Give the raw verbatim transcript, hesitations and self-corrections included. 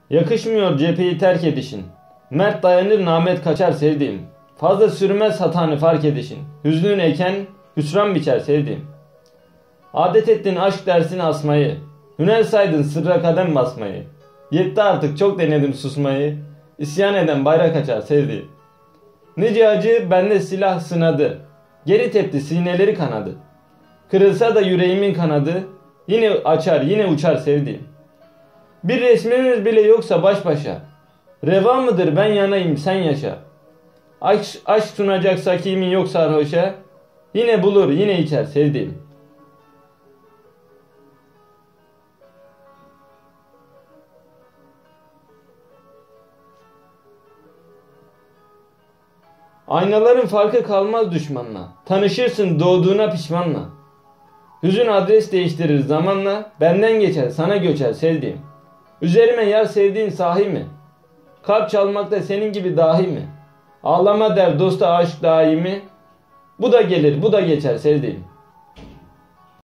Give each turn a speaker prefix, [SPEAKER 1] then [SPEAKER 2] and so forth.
[SPEAKER 1] Yakışmıyor cepheyi terk edişin. Mert dayanır namet kaçar sevdiğim. Fazla sürmez hatanı fark edişin. Hüznün eken hüsran biçer sevdiğim. Adet ettin aşk dersini asmayı. Hüner saydın sırra kadem basmayı. Yetti artık çok denedim susmayı. İsyan eden bayrak açar sevdiğim. Nice acı bende silah sınadı. Geri tepti sineleri kanadı. Kırılsa da yüreğimin kanadı. Yine açar yine uçar sevdiğim. Bir resmimiz bile yoksa baş başa. Reva mıdır ben yanayım sen yaşa. Aşk, aşk sunacaksa kimin yok sarhoşa. Yine bulur yine içer sevdiğim. Aynaların farkı kalmaz düşmanla. Tanışırsın doğduğuna pişmanla. Hüzün adres değiştirir zamanla. Benden geçer sana göçer sevdiğim. Üzerime yar sevdiğin sahi mi? Kalp çalmakta senin gibi dahi mi? Ağlama der dosta aşk daimi. Bu da gelir bu da geçer sevdiğim.